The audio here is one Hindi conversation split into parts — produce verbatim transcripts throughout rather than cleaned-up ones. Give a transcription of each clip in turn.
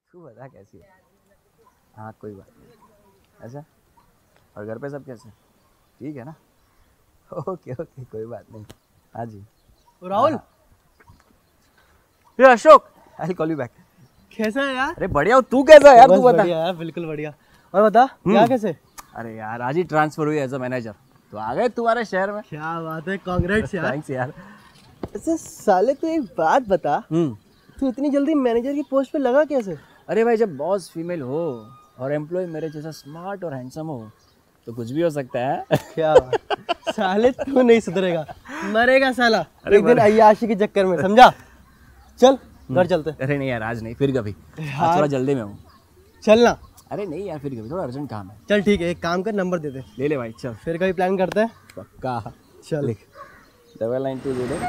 तू बता कैसी है? हाँ कोई बात नहीं। ऐसा? और घर पे सब कैसे? ठीक है ना? ओके ओके कोई बात नहीं। हाँ जी। राहुल। ये Ashok, I will call you back. कैसा है यार? अरे बढ़िया हूँ, तू कैसा है यार? तू बता। बढ़िया यार, बिल्कुल बढ़िया। और बता क्या कैसे? अरे यार आज ही ट्रांसफर हुई एज अ मैनेजर, तो आ गए तुम्हारे शहर में। क्या बात है, कांग्रेट्स यार। थैंक्स यार। अच्छा साले तू एक बात बता, हम्म तू इतनी जल्दी मैनेजर की पोस्ट पे लगा कैसे? अरे भाई जब बॉस फीमेल हो और एम्प्लॉय मेरे जैसा स्मार्ट और हैंडसम हो तो कुछ भी हो सकता है। क्या बात। साले तू नहीं सुधरेगा, मरेगा साला अरे एक दिन मर- अय्याशी के चक्कर में, समझा? चल घर चलते। अरे नहीं यार आज नहीं, फिर कभी। आज यार। थोड़ा जल्दी में हूँ। चलना। अरे नहीं यार फिर कभी, थोड़ा अर्जेंट काम है। चल ठीक है, एक काम कर, नंबर दे दे, ले ले भाई चल। फिर कभी प्लान करते हैं। पक्का। चल। लिख डबल नाइन टू जीरो।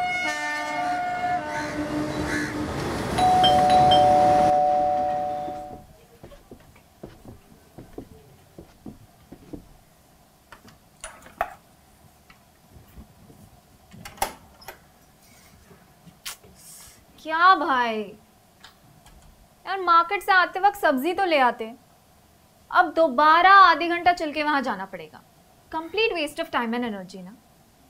क्या भाई यार, मार्केट से आते वक्त सब्जी तो ले आते, अब दोबारा आधे घंटा चल के वहां जाना पड़ेगा। Complete waste of time and energy ना।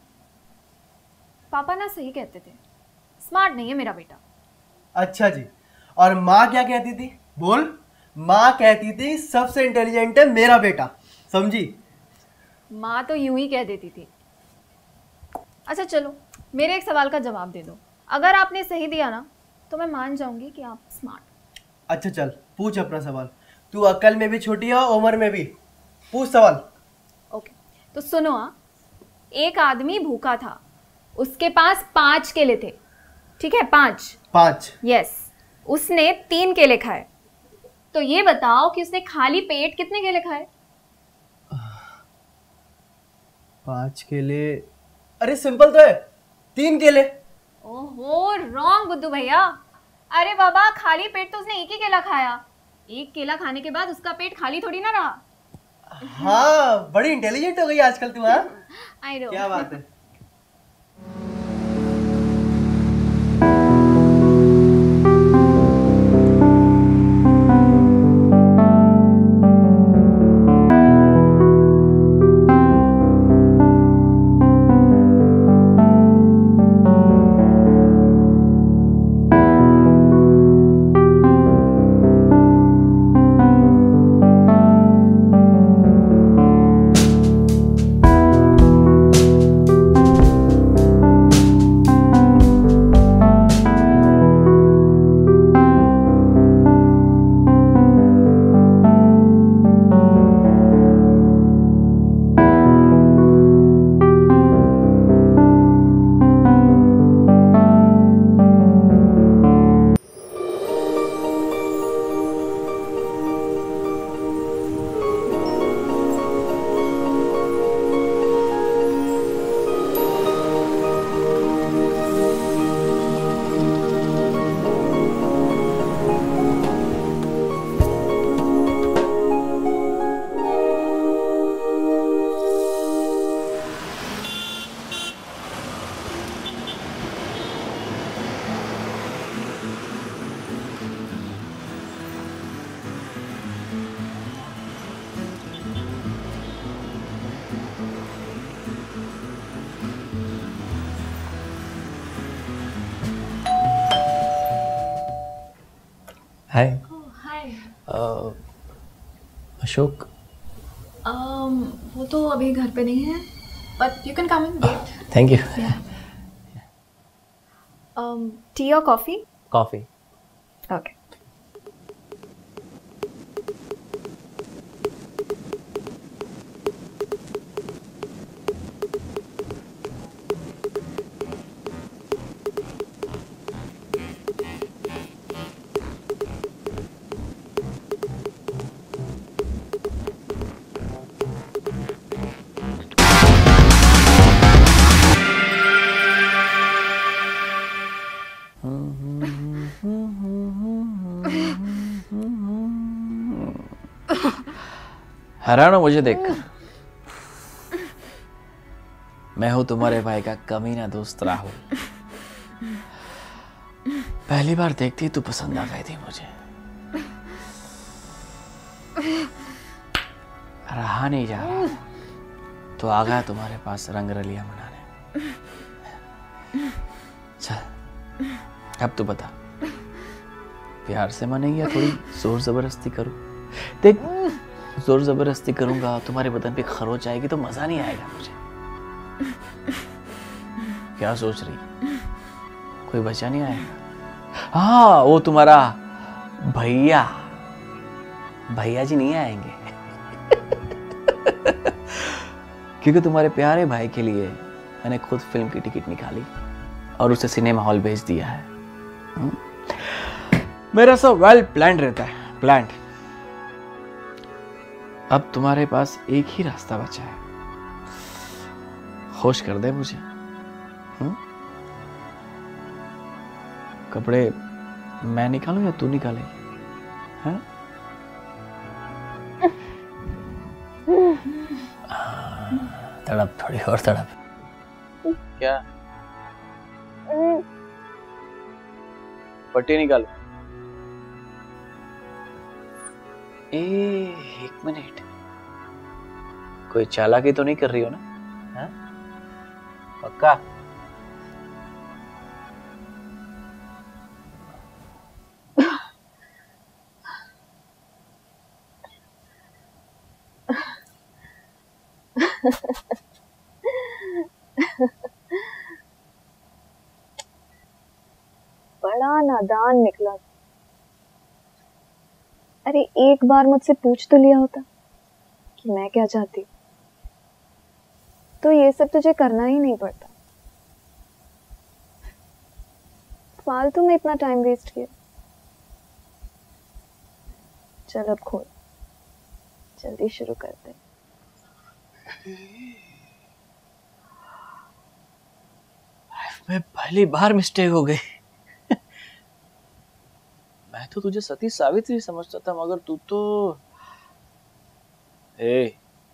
पापा ना सही कहते थे, स्मार्ट नहीं है मेरा बेटा। अच्छा जी, और माँ क्या कहती थी? बोल। माँ कहती थी सबसे इंटेलिजेंट है मेरा बेटा, समझी? माँ तो यूं ही कह देती थी। अच्छा चलो, मेरे एक सवाल का जवाब दे दो। अगर आपने सही दिया ना तो मैं मान जाऊंगी कि आप स्मार्ट। अच्छा चल पूछ अपना सवाल। तू अकल में भी छोटी है, उम्र में भी। पूछ सवाल। ओके तो सुनो। हाँ, एक आदमी भूखा था, उसके पास पांच केले थे। ठीक है, पांच। पाँच। यस। उसने तीन केले खाए, तो ये बताओ कि उसने खाली पेट कितने केले खाए? पाँच केले। अरे सिंपल तो है, तीन केले। ओहो रॉन्ग बुद्धू भैया। अरे बाबा, खाली पेट तो उसने एक ही केला खाया। एक केला खाने के बाद उसका पेट खाली थोड़ी ना रहा। हाँ बड़ी इंटेलिजेंट हो गई आजकल तू। हाँ आई नो। क्या बात है। हाय हाय। अशोक। वो तो अभी घर पे नहीं है, but you can come in wait. Thank you. Tea और कॉफी? कॉफी। ओके। हैरान हो मुझे देखकर। मैं हूं तुम्हारे भाई का कमीना दोस्त राहुल। पहली बार देखती तू पसंद आ गई थी मुझे। रहा नहीं जा रहा तो आ गया तुम्हारे पास रंग रलियां मनाने। चल अब तू बता, प्यार से मनेगी या थोड़ी जोर जबरदस्ती करूं? देख, जोर जबरदस्ती करूंगा तुम्हारे बदन पे खरोच आएगी तो मजा नहीं आएगा मुझे। क्या सोच रही, कोई बचा नहीं आएगा? हाँ, वो तुम्हारा भैया भैया जी नहीं आएंगे क्योंकि तुम्हारे प्यारे भाई के लिए मैंने खुद फिल्म की टिकट निकाली और उसे सिनेमा हॉल भेज दिया है। हुँ? मेरा सब वेल प्लान रहता है, प्लान। अब तुम्हारे पास एक ही रास्ता बचा है, खुश कर दे मुझे। हुँ? कपड़े मैं निकालूं या तू निकालेगी? हाँ? तड़प, थोड़ी और तड़प। क्या पट्टी निकालो। ए, एक मिनट, कोई चालाकी तो नहीं कर रही हो ना? हाँ? पक्का? बड़ा नादान निकला। अरे एक बार मुझसे पूछ तो लिया होता कि मैं क्या चाहती, तो ये सब तुझे करना ही नहीं पड़ता। फालतू में इतना टाइम वेस्ट किया। चल अब खोल, जल्दी शुरू करते। मैं पहली बार मिस्टेक हो गई। मैं तो तुझे सती सावित्री समझता था, मगर तू तो ए,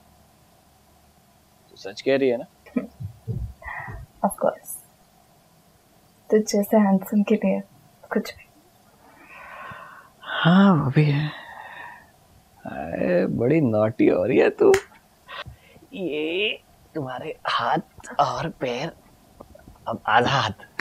तू सच कह रही है ना? ऑफ कोर्स, तुझ जैसे हैंडसम के लिए कुछ भी। हाँ वो भी है। अरे बड़ी नॉटी हो रही है तू। ये तुम्हारे हाथ और पैर, अब आधा हाथ